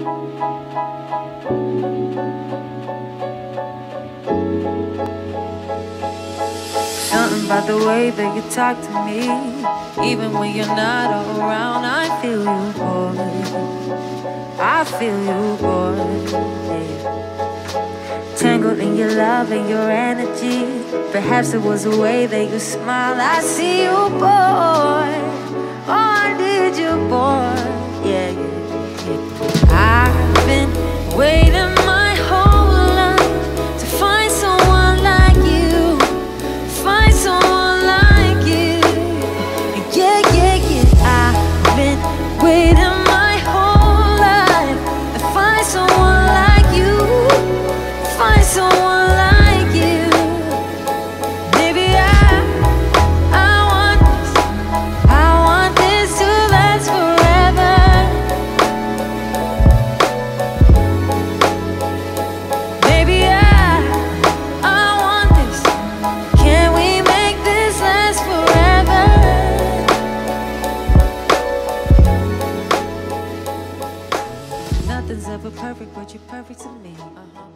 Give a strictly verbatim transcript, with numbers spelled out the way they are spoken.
Something about the way that you talk to me, even when you're not around. I feel you, boy. I feel you, boy. Yeah. Tangled in your love and your energy. Perhaps it was the way that you smile. I see you, boy. Oh, I need you, boy. Yeah, yeah, yeah. I've been waiting my whole life to find someone like you, find someone like you. Yeah, yeah, yeah. I've been waiting my whole life to find someone like you, find someone like you. Maybe I, I want this, I want this to last forever. Maybe I, I want this. Can we make this last forever? Nothing's ever perfect, but you're perfect to me. Uh-huh.